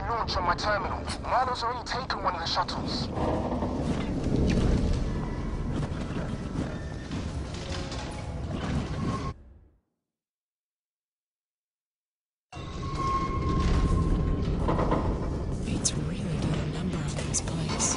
launch on my terminal. Marlo's already taken one of the shuttles. Fate's really doing a number on this place.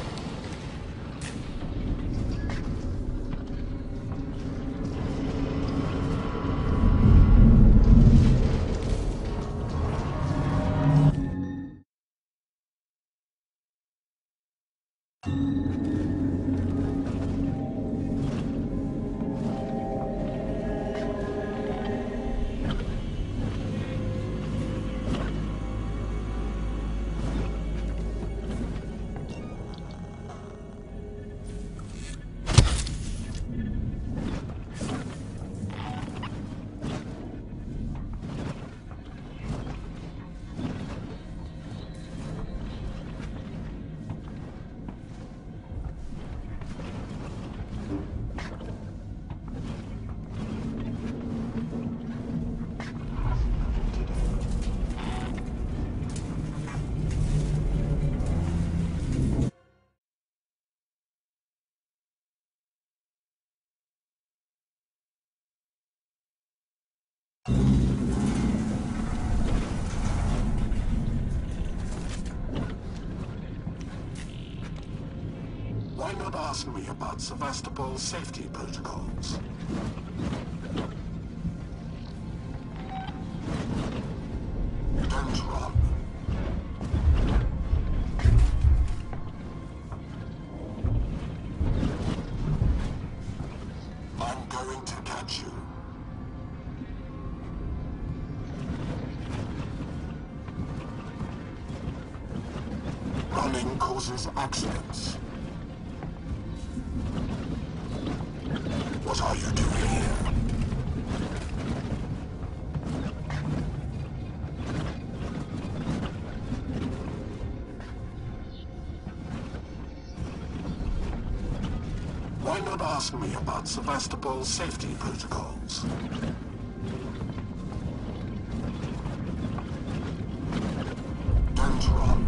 Why not ask me about Sevastopol's safety protocols? Don't run. I'm going to catch you. Running causes accidents. What are you doing here? Why not ask me about Sevastopol's safety protocols? Don't run.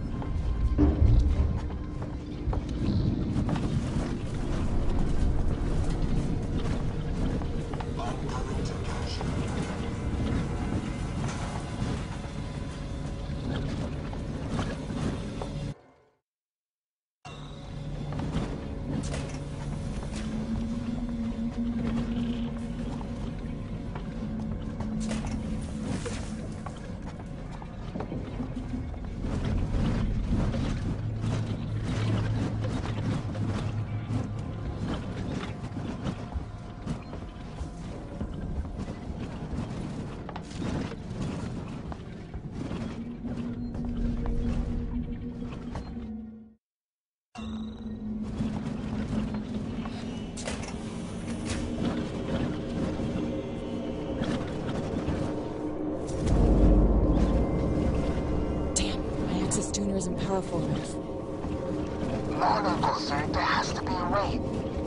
Isn't powerful enough. Marlo got through. There has to be a way.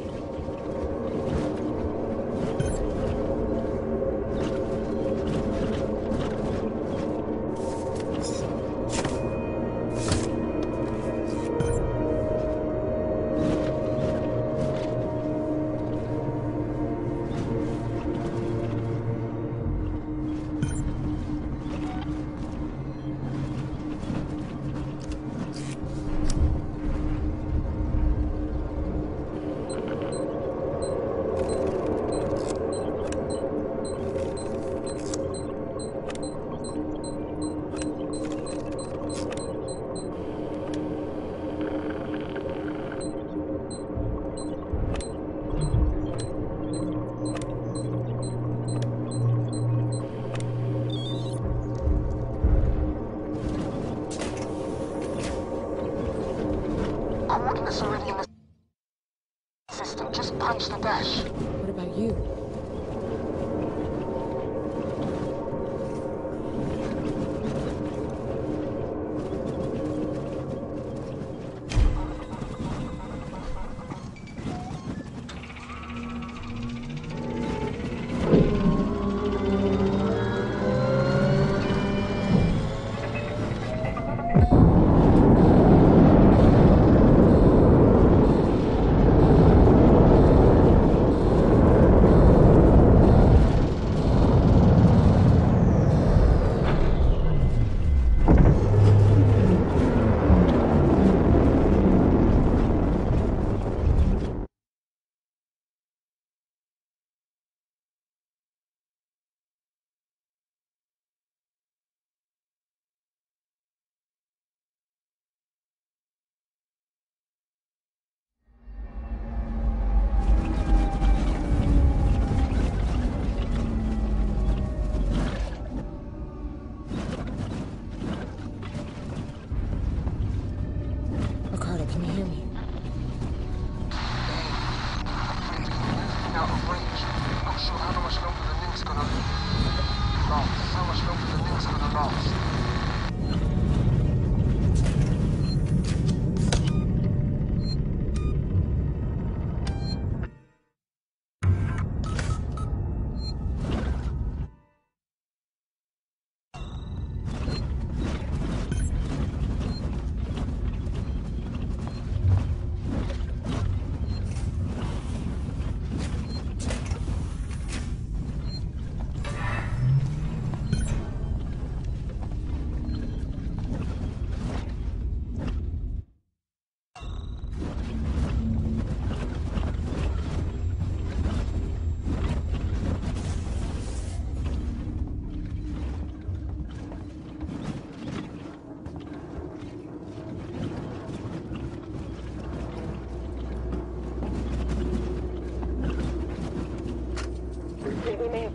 Coordinates already in the system. Just punch the dash. What about you?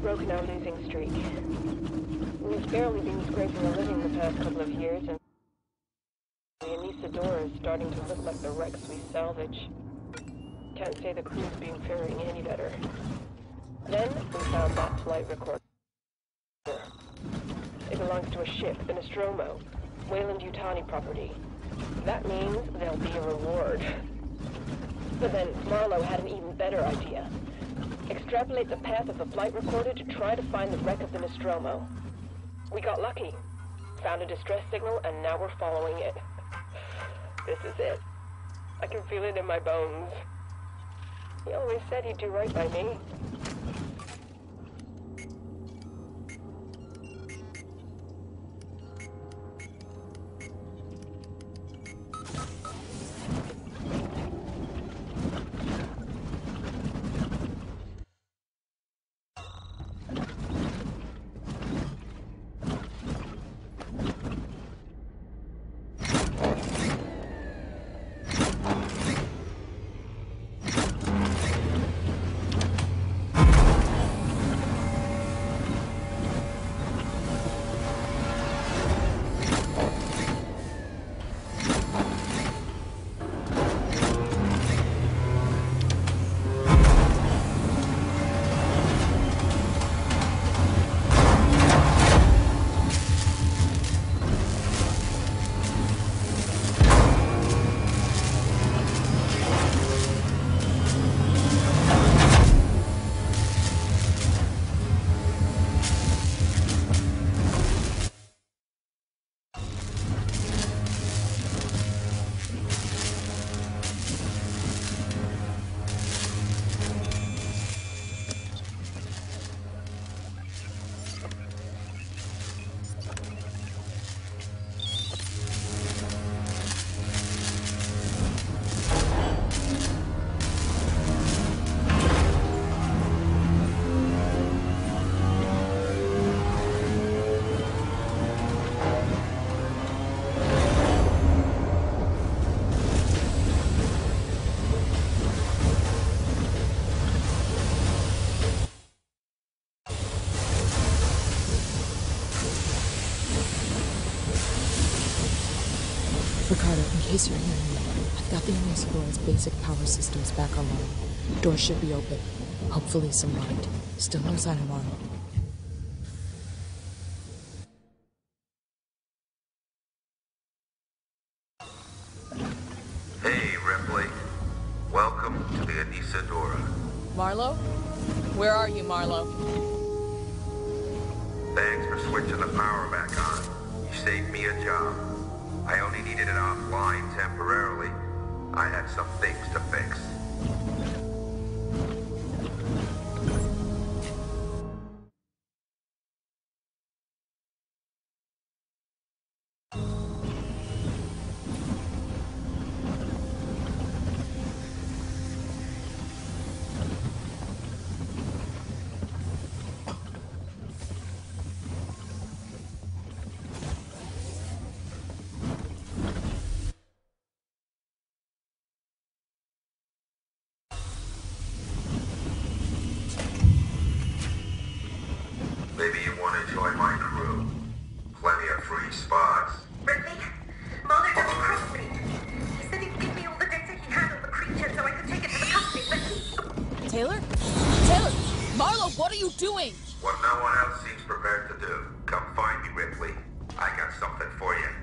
broken our losing streak. We've barely been scraping a living the past couple of years, and the Anesidora is starting to look like the wrecks we salvage. Can't say the crew's been faring any better. Then we found that flight recorder. It belongs to a ship, the Nostromo, Weyland-Yutani property. That means there'll be a reward. But then Marlowe had an even better idea. Extrapolate the path of the flight recorder to try to find the wreck of the Nostromo. We got lucky. Found a distress signal, and now we're following it. This is it. I can feel it in my bones. He always said he'd do right by me. Ricardo, in case you're hearing me, I've got the Anesidora's basic power systems back online. Doors should be open. Hopefully some light. Still no sign of Marlowe. Hey, Ripley. Welcome to the Anesidora. Marlowe? Where are you, Marlowe? Thanks for switching the power back on. You saved me a job. I only needed it offline temporarily. I had some things to fix. Maybe you want to join my crew. Plenty of free spots. Ripley, Mulder double crossed me. He said he'd give me all the data he had on the creature so I could take it to the company, but he... Taylor? Taylor! Marlowe, what are you doing? What no one else seems prepared to do. Come find me, Ripley. I got something for you.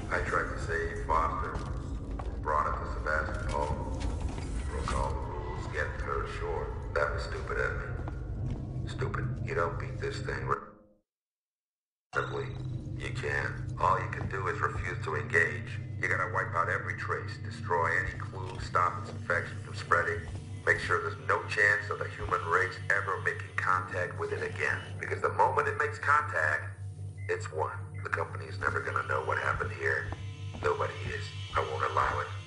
I tried to save Foster. Brought it to Sevastopol. Broke all the rules, getting her ashore. That was stupid of me. Stupid. You don't beat this thing. You can. All you can do is refuse to engage. You gotta wipe out every trace, destroy any clue, stop its infection from spreading. Make sure there's no chance of the human race ever making contact with it again. Because the moment it makes contact, it's won. The company's never gonna know what happened here. Nobody is. I won't allow it.